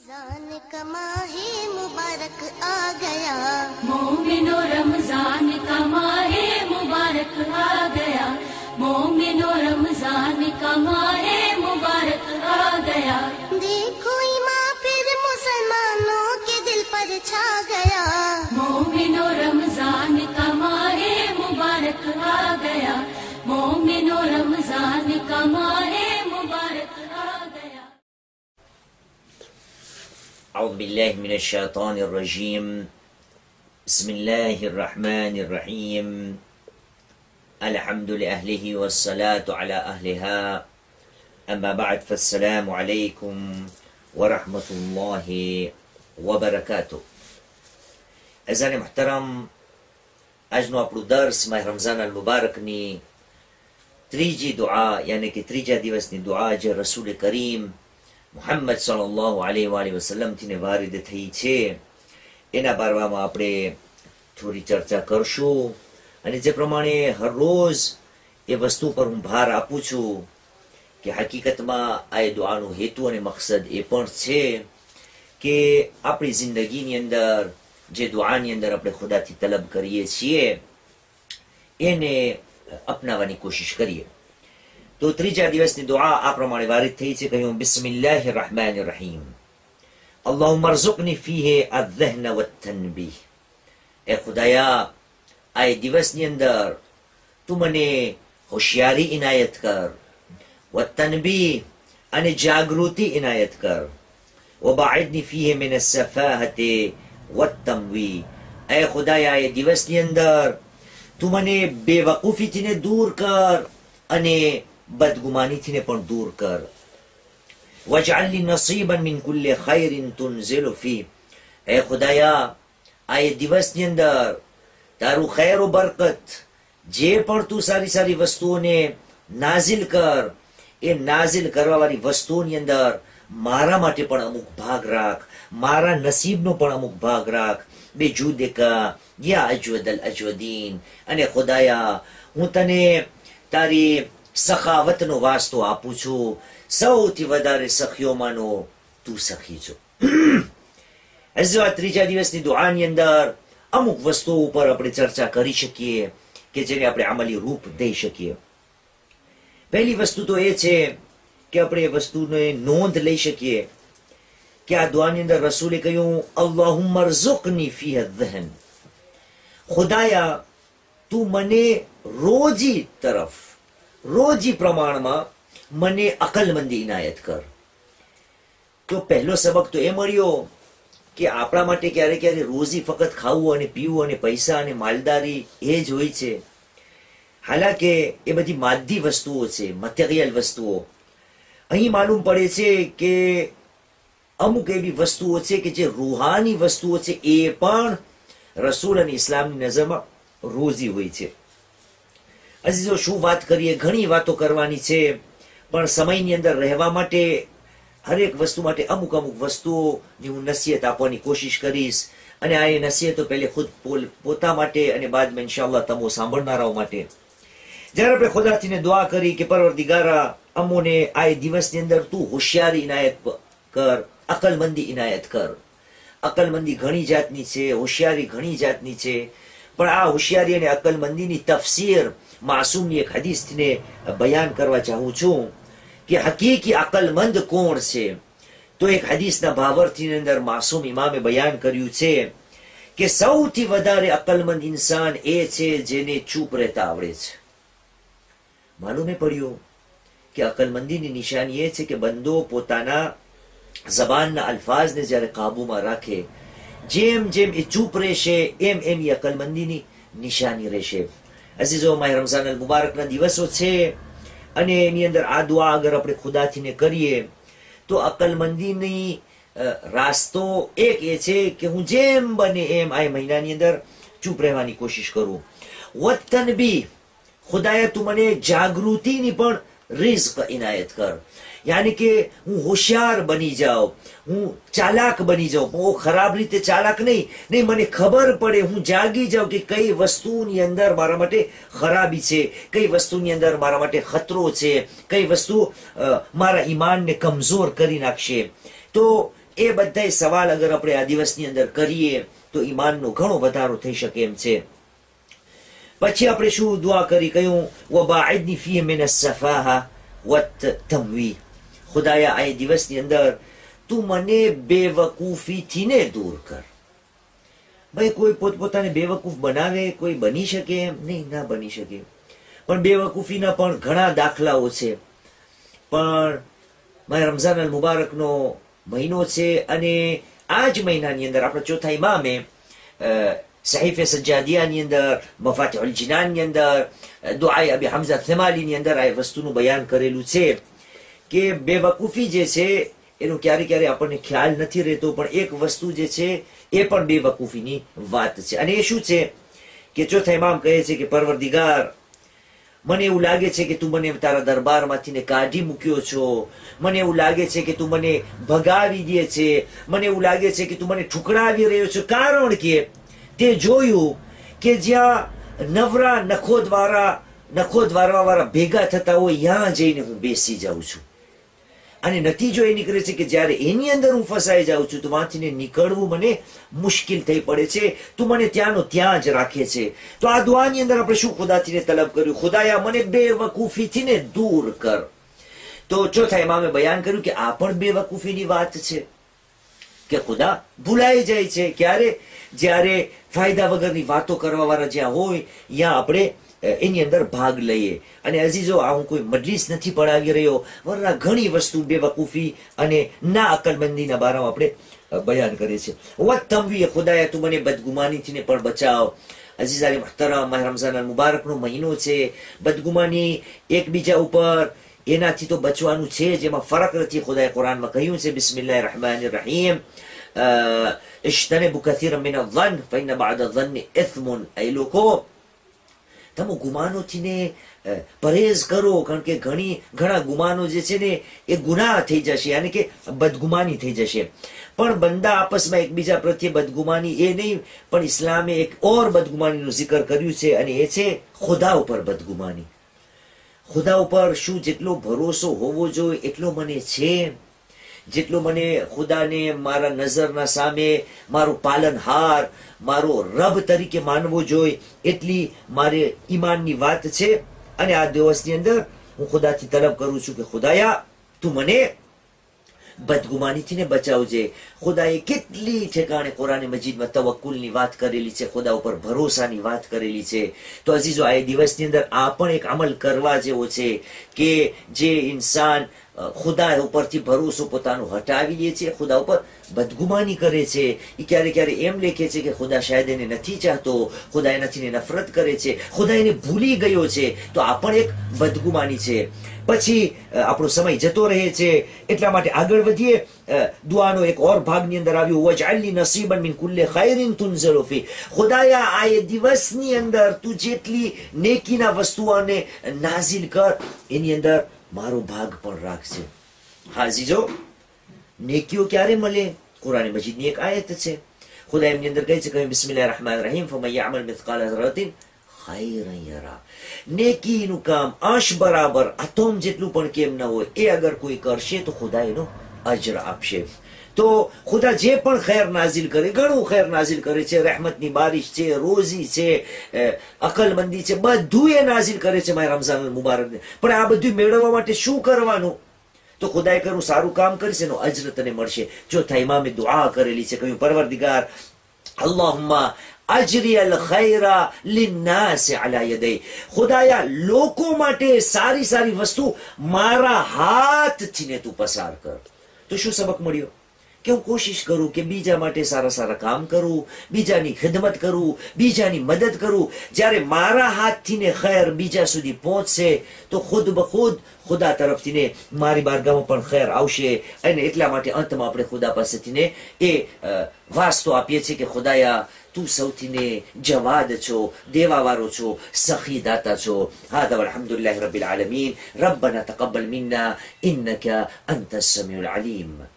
रमजान का माहे मुबारक आ गया, मोमिनो रमजान का माहे मुबारक आ गया, मोमिनो रमजान का माहे मुबारक आ गया। देखो ईमान फिर मुसलमानों के दिल पर छा गया, मोमिनो रमजान का माहे मुबारक आ गया, मोमिनो रमजान का माहे मुबारक आ गया। أعوذ بالله من الشيطان الرجيم. بسم الله الرحمن الرحيم. الحمد لأهله والصلاة على أهلها. أما بعد فالسلام عليكم ورحمة الله وبركاته. أعزائي محترم، أجنو أپڑو درس ماه رمضان المبارك ني ત્રીજી દુઆ યાની કે ત્રીજા દિવસની દુઆ જે રસૂલ કરીમ મુહમ્મદ સલ્લલ્લાહુ અલૈહિ વસલ્લમ થી વારિદ થઈ છે એના બારમાં આપણે થોડી ચર્ચા કરશું અને જે પ્રમાણે હર રોજ એ વસ્તુ પર હું ભાર આપું છું કે હકીકતમાં આ દુઆનો હેતુ અને મકસદ એ પણ છે કે આપણી જિંદગીની અંદર જે દુઆની અંદર આપણે ખુદાથી તલબ કરીએ છીએ એને अपनावानी कोशिश करिए। तो त्रीजा दिवसनी दुआ आ प्रमाणे वारिद थई छे। कहूं बिस्मिल्लाहिर रहमानिर रहीम। अल्लाहुम्मा अर्जुकनी फीहे अज़्ज़हन वत्तनबीह। ए खुदाया आ दिवसनी अंदर तू मने होशियारी इनायत कर, वत्तनबीह अने जागृति इनायत कर, वबाइदनी फीहे मिन अस्सफाहति वत्तमवी। ए खुदाया ए दिवसनी अंदर तू मने बेवकूफी थी ने दूर कर अने बदगुमानी थी ने पण दूर कर। वजअलनी नसीबन मिन कुल्ले खैरिन तुनज़िलु फी। ए खुदाया आए दिवस ની અંદર તારું ખૈર ઓ બરકત જે પણ તું સારી સારી વસ્તુઓને નાઝિલ કર એ નાઝિલ કરવા વાળી વસ્તુઓની અંદર મારા માટે પણ અમુક ભાગ રાખ, મારા નસીબનો પણ અમુક ભાગ રાખ। બેજુદેકા યા અજવદલ અજવદીન। અને ખુદાયા હું તને તારી સખાવતનો વાસ્તો આપું છું, સૌથી વધારે સખીઓમાંનો તું સખી છો। હજુ આ ત્રીજા દિવસની દુઆની અંદર અમુક વસ્તુઓ ઉપર આપણે ચર્ચા કરી શકીએ કે જેને આપણે અમલી રૂપ દઈ શકીએ। પહેલી વસ્તુ તો એ છે કે આપણે એ વસ્તુને નોંધ લઈ શકીએ કે આ દુઆની અંદર રસૂલે કહ્યું અલ્લાહુમ્મા અર્ઝુકની ફીહા અઝ્ઝહન। ખુદાયા તું મને રોજી પ્રમાણમાં મને અકલમંદી ઇનાયત કર। તો પહેલો સબક તો એ મળ્યો કે આપણા માટે ક્યારે ક્યારે રોજી ફક્ત ખાવું અને પીવું અને પૈસા અને માલદારી એ જ હોય છે। હાલાકે એ બધી માદી વસ્તુઓ છે, મટીરિયલ વસ્તુઓ। અહીં માલુમ પડે છે કે અમુક એવી વસ્તુઓ છે કે જે રૂહાની વસ્તુઓ છે એ પણ રસૂલ અને ઇસ્લામની નજરમાં રોજી હોય છે। અજીઝો શું વાત કરીએ, ઘણી વાતો કરવાની છે પણ સમયની અંદર રહેવા માટે હરેક વસ્તુ માટે અમુક અમુક વસ્તુઓની હું નસીહત આપવાની કોશિશ કરીશ અને આ એ નસીહતો પહેલે ખુદ પોતા માટે અને બાદમાં ઇન્શાઅલ્લાહ તમો સાંભળનારાઓ માટે। જ્યારે આપણે ખુદાથીને દુઆ કરી કે પરવરદિગારા અમોને આ દિવસની અંદર તું હોશિયારી ઇનાયત કર, અકલમંદી ઇનાયત કર। અકલમંદી ઘણી જાતની છે, હોશિયારી ઘણી જાતની છે, પણ આ હોશિયારી અને અકલમંદીની તફસીર માસૂમની એક હદીસને બયાન કરવા ચાહું છું કે હકીકી અકલમંદ કોણ છે। તો એક હદીસના ભાવાર્થની અંદર માસૂમ ઇમામે બયાન કર્યું છે કે સૌથી વધારે અકલમંદ ઇન્સાન એ છે જેને ચૂપ રહેતા આવડે છે। માલુમે પડ્યું કે અકલમંદીની નિશાની એ છે કે બંદો પોતાના જબાનના અલ્ફાઝને જ્યારે કાબુમાં રાખે, જેમ જેમ એ ચૂપ રહેશે એમ એમ એ અકલમંદીની નિશાની રહેશે। અઝીઝો, માહે રમઝાન અલ મુબારકના દિવસો છે અને એની અંદર આ દુઆ અગર આપણે ખુદાથીને કરીએ તો અકલમંદીની રાસ્તો એક એ છે કે હું જેમ બને એમ આ મહિનાની અંદર ચૂપ રહેવાની કોશિશ કરું। વત્તનબી, ખુદાયા તું મને જાગૃતિની પણ રિઝ્ક ઇનાયત કર, यानी कि हूँ होशियार बनी जाओ, हूँ चालाक बनी जाओ। वो खराब रीते चालाक नहीं मने खबर पड़े, हूँ जागी जाऊं कि कई वस्तुनी अंदर मारा माटे खराबी छे, कई वस्तुनी अंदर मारा माटे खतरो छे, कई वस्तु मारा ईमान ने कमजोर करी नाखशे। तो એ બધાય સવાલ અગર આપણે આ દિવસની અંદર કરીએ તો ઈમાનનો ઘણો વધારો થઈ શકે એમ છે. પછી આપણે શું દુઆ કરી, કહ્યું વબાઇદની ફીહ મિન અસ-સફાહા વત-તમવી. ખુદાયા આ દિવસની અંદર તું મને બેવકૂફીથી ને દૂર કર. ભાઈ કોઈ પોતપોતાને બેવકૂફ બનાવે, કોઈ બની શકે એમ નહીં, ના બની શકે. પણ બેવકૂફીના પણ ઘણા દાખલાઓ છે. પણ મારે રમઝાન અલ મુબારકનો મહિનો છે અને આ જ મહિનાની અંદર આપણા ચોથા ઇમામે સહીફે સજ્જાદિયાની અંદર, મફાતિહુલ જિનાનની અંદર, દુઆએ અબી હમઝા થમાલીની અંદર આ વસ્તુનું બયાન કરેલું છે કે બેવકૂફી જે છે એનો ક્યારે ક્યારે આપણને ખ્યાલ નથી રહેતો, પણ એક વસ્તુ જે છે એ પણ બેવકૂફીની વાત છે. અને એ શું છે કે ચોથા ઇમામ કહે છે કે પરવરદિગાર, મને એવું લાગે છે કે તું મને તારા દરબારમાંથી ને કાઢી મૂક્યો છો. મને એવું લાગે છે કે તું મને ભગાવી દે છે. મને એવું લાગે છે કે તું મને ઠુકરાવી રહ્યો છો. કારણ કે તે જોયું કે જ્યાં નવરા નખો વાળા ભેગા થતા હોય ત્યાં જઈને હું બેસી જાઉં છું. અને નતીજો એ નીકળે છે કે જ્યારે એની અંદર હું ફસાઈ જાઉં છું તો માંથી નીકળવું મને મુશ્કેલ થઈ પડે છે. તું મને ત્યાંનો ત્યાં જ રાખે છે. તો આ દુઆની અંદર આપણે શું ખુદાથી તલબ કર્યું, ખુદાયા મને બેવકૂફીથી ને દૂર કર. તો ચોથા ઇમામે બયાન કર્યું કે આ પણ બેવકૂફીની વાત છે કે ખુદા ભૂલાઈ જાય છે. ક્યારે? જ્યારે ફાયદા વગરની વાતો કરવા વાળા જ્યાં હોય ત્યાં આપણે એની અંદર ભાગ લઈએ. અને અઝીઝો, આ હું કોઈ મજલિસ નથી પડાવી રહ્યો, વરના ઘણી વસ્તુ બેવકૂફી અને ના અકલમંદીના બારામાં આપણે બયાન કરીએ છીએ. વત્તમવી, ખુદાયા તું મને બદગુમાનીથી ને પણ બચાવ. અઝીઝાની મુહતરમ, માહ રમઝાન અલ મુબારકનો મહિનો છે. બદગુમાની એકબીજા ઉપર એનાથી તો બચવાનું છે જ, એમાં ફરક નથી. ખુદાએ કુરાનમાં કહ્યું છે બિસ્મિલ્લાહિર રહેમાનિર રહીમ, ઇજ્તનિબુ કસીરન મિન અઝ્ઝન ફઇન્ન બઅદ અઝ્ઝન્નિ ઇથ્મુન. એ લોકો તમે ગુમાનોથી ને પરેઝ કરો, કારણ કે ઘણા ગુમાનો જે છે ને એ ગુનાહ થઈ જશે, યાની કે બદગુમાની થઈ જશે. પણ બંદા આપસમાં એકબીજા પ્રત્યે બદગુમાની એ નહીં, પણ ઇસ્લામે એક ઓર બદગુમાનીનું zikr કર્યું છે અને એ છે ખુદા ઉપર બદગુમાની. ખુદા ઉપર શું જેટલો ભરોસો હોવો જોઈએ એટલો મને છે. જેટલો મને ખુદાને મારા નજરના સામે મારો પાલનહાર, મારો રબ તરીકે માનવો જોઈએ એટલી મારે ઈમાનની વાત છે. અને આ દિવસની અંદર હું ખુદાથી તલબ કરું છું કે ખુદાયા તું મને બદગુમાનીથી ને બચાવજે. ખુદાએ કેટલી ઠેકાણે કુરાન મજીદમાં તવક્કુલની વાત કરેલી છે, ખુદા ઉપર ભરોસાની વાત કરેલી છે. તો અઝીઝો, આ દિવસની અંદર આ પણ એક અમલ કરવા જેવો છે કે જે ઇન્સાન ખુદા ઉપરથી ભરોસો પોતાનો હટાવી લે છે, ખુદા ઉપર બદગુમાની કરે છે. એ ક્યારે ક્યારે એમ લેખે છે કે ખુદા શાયદ એને નથી ચાહતો, ખુદા એનાથી નફરત કરે છે, ખુદા એને ભૂલી ગયો છે. તો આ પણ એક બદગુમાની છે. પછી આપણો સમય જતો રહે છે, એટલા માટે આગળ વધીએ. દુઆનો એક ઓર ભાગની અંદર આવ્યું, વજઅલની નસીબન મિન કુલ્લી ખૈરિન તુનઝલુ ફી. ખુદાયા આ દિવસની અંદર તું જેટલી નેકીના વસ્તુઓને નાઝિલ કર, એની અંદર મારો ભાગ પણ રાખશે. હાજીજો, નેકીઓ ક્યારે મળે? કુરાન મજીદની એક આયત છે. ખુદા એમની અંદર કહે છે કે બિસ્મિલ્લાહિર રહેમાનિર રહીમ, ફમન યઅમલ મિથકાલ ઝર્રતિન ખૈરન યરા. નેકીનું કામ અંશ બરાબર આતોમ જેટલું પણ કેમ ન હોય, એ અગર કોઈ કરશે તો ખુદા એનો અજર આપશે. તો ખુદા જે પણ ખેર નાઝિલ કરે, ઘણું ખેર નાઝિલ કરે છે. રહેમતની બારિશ છે, રોઝી છે, અકલમંદી છે, બધું એ નાઝિલ કરે છે મારા રમઝાન મુબારક. પણ આ બધું મેળવવા માટે શું કરવાનું? તો ખુદાએ કહ્યું સારું કામ કરીશ એનો અજર તને મળશે. ચોથા ઇમામે દુઆ કરેલી છે, કહ્યું પરવરદિગાર અલ્લાહુમ્મા અજરી અલ ખૈરા લિન્નાસ અલા યદય. ખુદાયા લોકો માટે સારી સારી વસ્તુ મારા હાથથી ને તું પસાર કર. તો શું સબક મળ્યો? કે હું કોશિશ કરું કે બીજા માટે સારા સારા કામ કરું, બીજાની ખિદમત કરું, બીજાની મદદ કરું. જ્યારે મારા હાથથી ને ખૈર બીજા સુધી પહોંચશે તો ખુદ બખુદ ખુદા તરફથી ને મારી બારગામાં પણ ખૈર આવશે. અને એટલા માટે અંતમાં આપણે ખુદા પાસેથી ને એ વાસ્તો આપીએ છીએ કે ખુદાયા તું સૌથી ને જવાદ છો, દેવાવાળો છો, સખી દાતા છો. હાદા વલ્હમ્દુલિલ્લાહિ રબ્બિલ આલમીન. રબ્બના તaqabbal મિન્ના ઇન્નકા અંતસ સમીઉલ અલીમ.